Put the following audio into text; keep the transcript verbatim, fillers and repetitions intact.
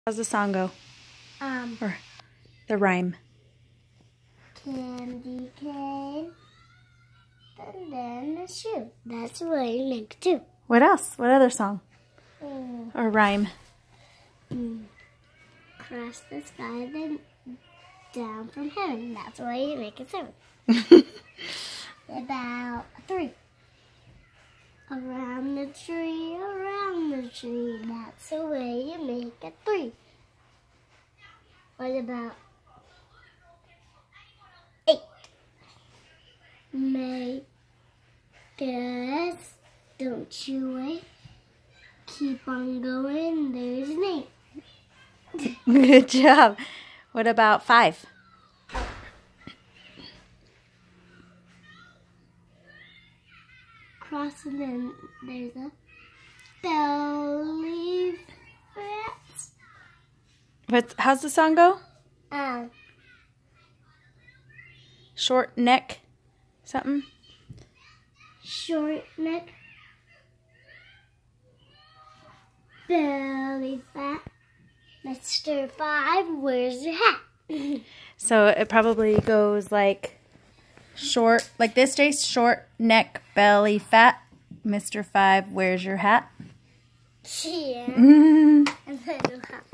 How's the song go? Um, or the rhyme? Candy cane, and then a shoe. That's what I make too. What else? What other song? Mm. Or rhyme? Mm. Cross the sky, then down from heaven. That's why you make it seven. About three. Around the tree, around the tree. That's the way you make it three. What about eight? Make us, don't you wait. Keep on going, there's an eight. Good job. What about five? Cross and then there's a belly fat. What's, how's the song go? Um, Short neck something? short neck, belly fat. Mister Five, where's your hat? So it probably goes like short, like this, Jayce. Short neck, belly fat. Mister Five, where's your hat? Yeah. And then